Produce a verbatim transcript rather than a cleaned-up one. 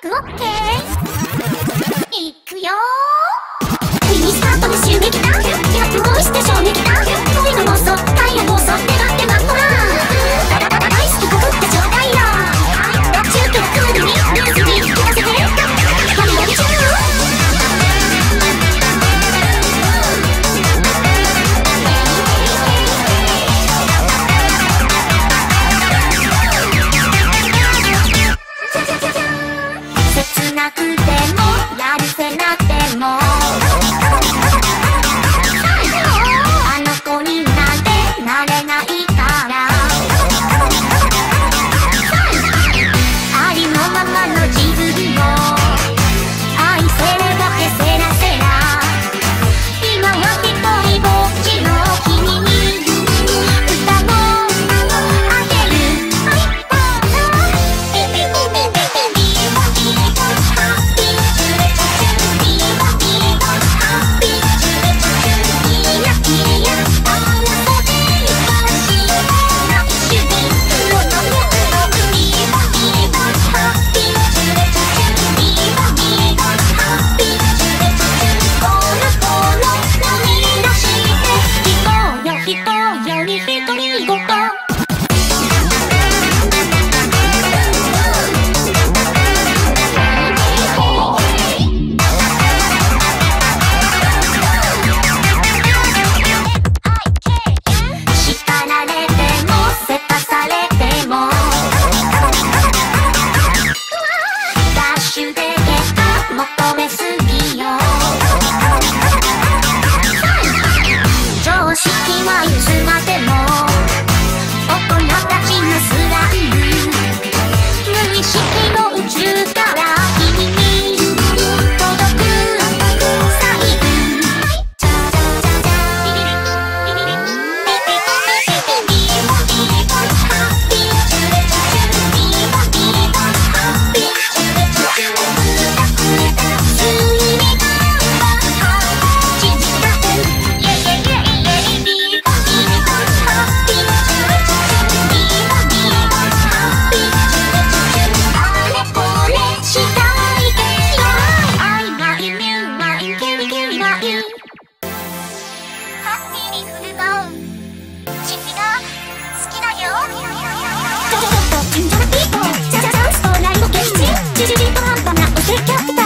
クオッケー。いくよー。ミニスカートで襲撃だ。気迫をして衝撃だ。恋の妄想、タイヤ妄想、願って待っとらん。大好き告ってちょうだいよ。中継クールにルーズに聞かせて。ハリガリ中切なくてもやるせなくてもあの子になんてなれないからありのままの自分を愛せればへせらせら今は一人ぼっちの君に歌をあげる求めすぎよ常識はいつまでも大人たちのスライム無意識の宇宙から君に届くサインチャチャチャチャビビビビビビビビビハッピーチュレチュチュビバビバハッピーチュレチュチュジュジュジュと半端なお説教